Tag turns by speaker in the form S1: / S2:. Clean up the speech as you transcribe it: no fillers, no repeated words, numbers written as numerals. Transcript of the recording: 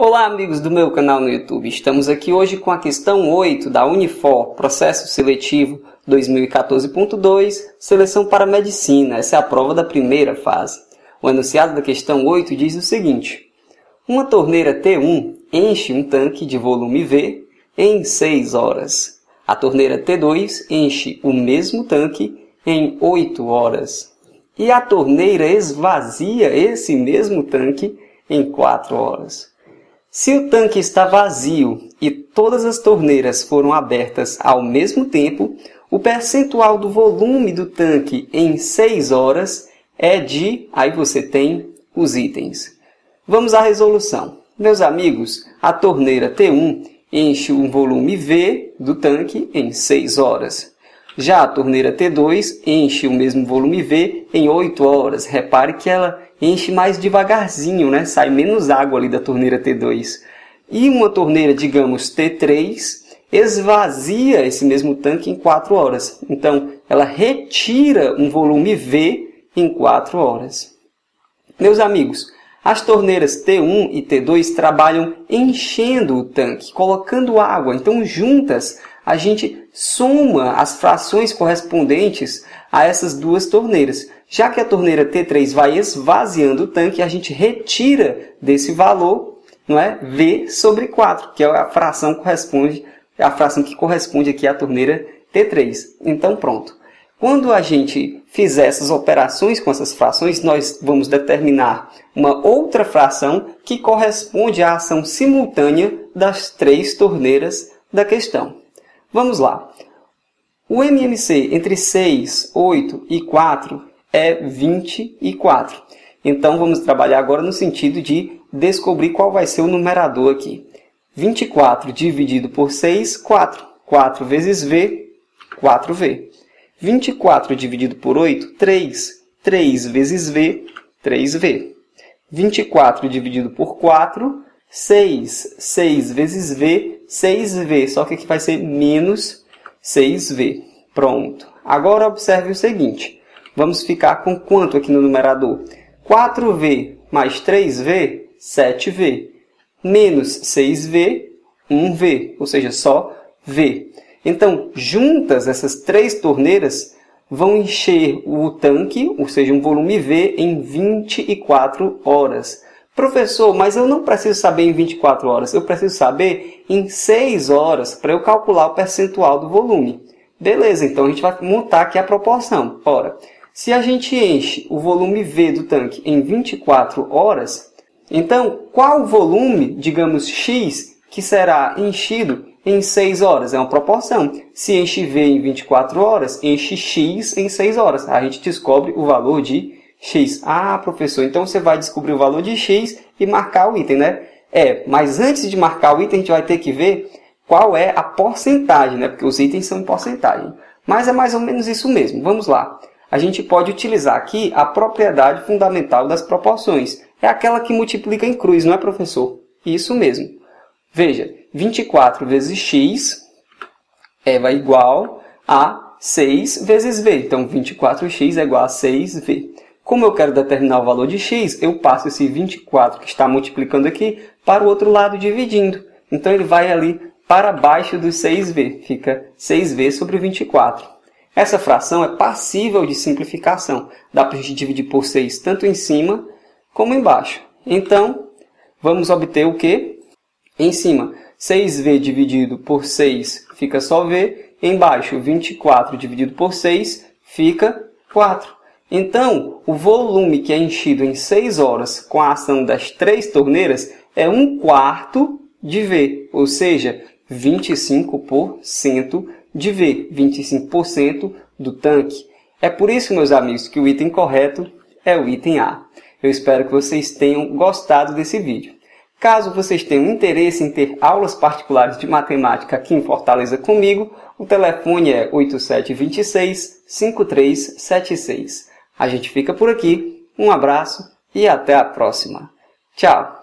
S1: Olá amigos do meu canal no YouTube, estamos aqui hoje com a questão 8 da Unifor, Processo Seletivo 2014.2, Seleção para Medicina. Essa é a prova da primeira fase. O enunciado da questão 8 diz o seguinte: uma torneira T1 enche um tanque de volume V em 6 horas. A torneira T2 enche o mesmo tanque em 8 horas. E a torneira esvazia esse mesmo tanque em 4 horas. Se o tanque está vazio e todas as torneiras foram abertas ao mesmo tempo, o percentual do volume do tanque em 6 horas é de... Aí você tem os itens. Vamos à resolução. Meus amigos, a torneira T1 enche um volume V do tanque em 6 horas. Já a torneira T2 enche o mesmo volume V em 8 horas. Repare que ela enche mais devagarzinho, né? Sai menos água ali da torneira T2. E uma torneira, digamos, T3, esvazia esse mesmo tanque em 4 horas. Então, ela retira um volume V em 4 horas. Meus amigos, as torneiras T1 e T2 trabalham enchendo o tanque, colocando água. Então, juntas, a gente soma as frações correspondentes a essas duas torneiras. Já que a torneira T3 vai esvaziando o tanque, a gente retira desse valor, não é, V sobre 4, que é a fração que corresponde aqui à torneira T3. Então, pronto. Quando a gente fizer essas operações com essas frações, nós vamos determinar uma outra fração que corresponde à ação simultânea das 3 torneiras da questão. Vamos lá. O MMC entre 6, 8 e 4 é 24. Então, vamos trabalhar agora no sentido de descobrir qual vai ser o numerador aqui. 24 dividido por 6, 4. 4 vezes V, 4V. 24 dividido por 8, 3. 3 vezes V, 3V. 24 dividido por 4, 6. 6 vezes V, 6V. Só que aqui vai ser menos 6V. Pronto. Agora observe o seguinte. Vamos ficar com quanto aqui no numerador? 4V mais 3V, 7V. Menos 6V, 1V. Ou seja, só V. Então, juntas, essas 3 torneiras vão encher o tanque, ou seja, um volume V, em 24 horas. Professor, mas eu não preciso saber em 24 horas. Eu preciso saber em 6 horas para eu calcular o percentual do volume. Beleza, então a gente vai montar aqui a proporção. Ora, se a gente enche o volume V do tanque em 24 horas, então qual o volume, digamos, X, que será enchido em 6 horas? É uma proporção. Se enche V em 24 horas, enche X em 6 horas. A gente descobre o valor de X. Ah, professor, então você vai descobrir o valor de X e marcar o item, né? Mas antes de marcar o item, a gente vai ter que ver qual é a porcentagem, né? Porque os itens são em porcentagem. Mas é mais ou menos isso mesmo. Vamos lá. A gente pode utilizar aqui a propriedade fundamental das proporções. É aquela que multiplica em cruz, não é, professor? Isso mesmo. Veja, 24 vezes x vai igual a 6 vezes v. Então, 24x é igual a 6v. Como eu quero determinar o valor de x, eu passo esse 24 que está multiplicando aqui para o outro lado dividindo. Então, ele vai ali para baixo do 6v. Fica 6v sobre 24. Essa fração é passível de simplificação. Dá para a gente dividir por 6 tanto em cima como embaixo. Então, vamos obter o quê? Em cima, 6v dividido por 6 fica só v. Embaixo, 24 dividido por 6 fica 4. Então, o volume que é enchido em 6 horas com a ação das 3 torneiras é 1/4 de V, ou seja, 25% de V, 25% do tanque. É por isso, meus amigos, que o item correto é o item A. Eu espero que vocês tenham gostado desse vídeo. Caso vocês tenham interesse em ter aulas particulares de matemática aqui em Fortaleza comigo, o telefone é 8726-5376. A gente fica por aqui, um abraço e até a próxima. Tchau!